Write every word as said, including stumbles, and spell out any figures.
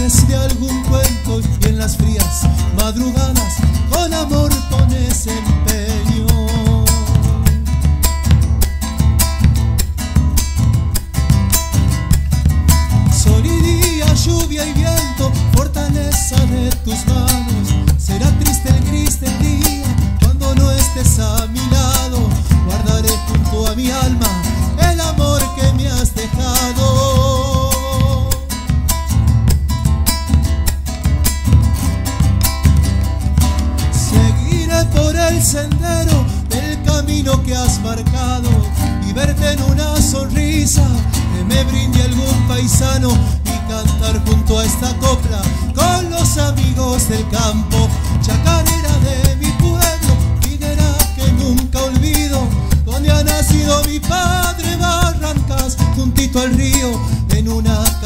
de algún cuento y en las frías madrugadas con amor pones empeño. Sol y día, lluvia y viento, fortaleza de tus manos. Será triste el gris del día cuando no estés a mi lado. Guardaré junto a mi alma el amor que me has dejado. Seguiré por el sendero del camino que has marcado y verte en una sonrisa que me brinde algún paisano y cantar junto a esta copla con los amigos del campo. Chacarera de mi pueblo, minera que nunca olvido, donde ha nacido mi padre, Barrancas, juntito al río, en una